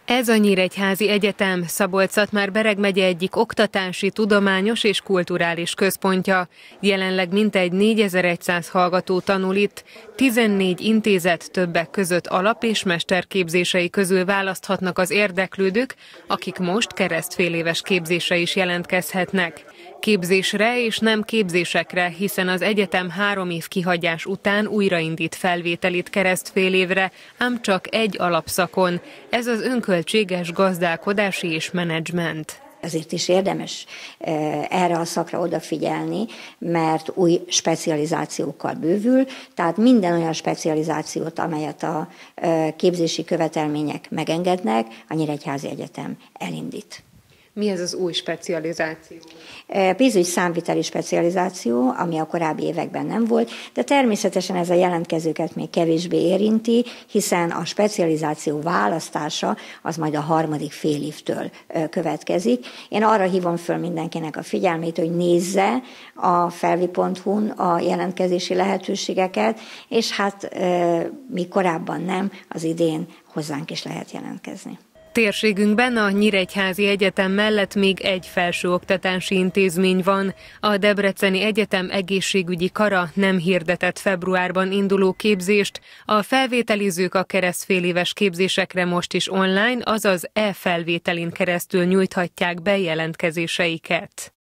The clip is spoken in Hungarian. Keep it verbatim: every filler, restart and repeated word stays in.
Ez a Nyíregyházi Egyetem, Szabolcs-Szatmár-Bereg megye egyik oktatási, tudományos és kulturális központja. Jelenleg mintegy négyezer-száz hallgató tanul itt, tizennégy intézet többek között alap- és mesterképzései közül választhatnak az érdeklődők, akik most keresztféléves képzésre is jelentkezhetnek. Képzésre és nem képzésekre, hiszen az egyetem három év kihagyás után újraindít felvételit keresztfélévre, ám csak egy alapszakon. Ez az önköltséges gazdálkodási és menedzsment. Ezért is érdemes erre a szakra odafigyelni, mert új specializációkkal bővül, tehát minden olyan specializációt, amelyet a képzési követelmények megengednek, a Nyíregyházi Egyetem elindít. Mi ez az új specializáció? Pénzügy számviteli specializáció, ami a korábbi években nem volt, de természetesen ez a jelentkezőket még kevésbé érinti, hiszen a specializáció választása az majd a harmadik fél évtől következik. Én arra hívom föl mindenkinek a figyelmét, hogy nézze a felvi pont hu-n a jelentkezési lehetőségeket, és hát mi korábban nem, az idén hozzánk is lehet jelentkezni. Térségünkben a Nyíregyházi Egyetem mellett még egy felsőoktatási intézmény van. A Debreceni Egyetem egészségügyi kara nem hirdetett februárban induló képzést. A felvételizők a keresztféléves képzésekre most is online, azaz e-felvételin keresztül nyújthatják be jelentkezéseiket.